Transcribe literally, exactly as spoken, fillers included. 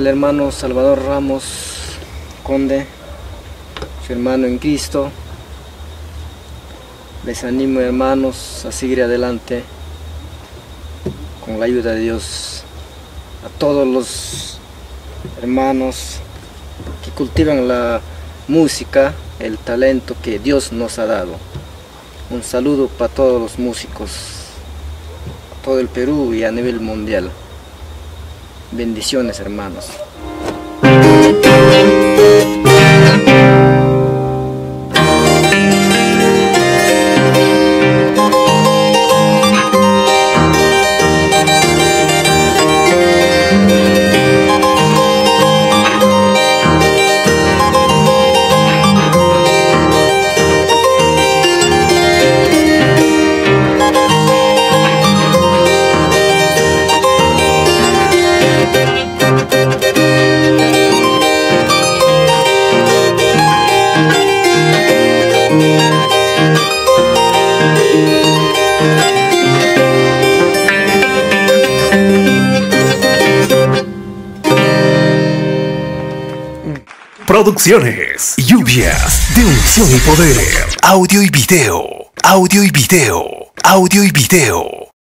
el hermano Salvador Ramos Conde, su hermano en Cristo. Les animo, hermanos, a seguir adelante con la ayuda de Dios. A todos los hermanos que cultivan la música, el talento que Dios nos ha dado. Un saludo para todos los músicos, a todo el Perú y a nivel mundial. Bendiciones, hermanos. Producciones, lluvias de unción y poder. Audio y video, audio y video, audio y video.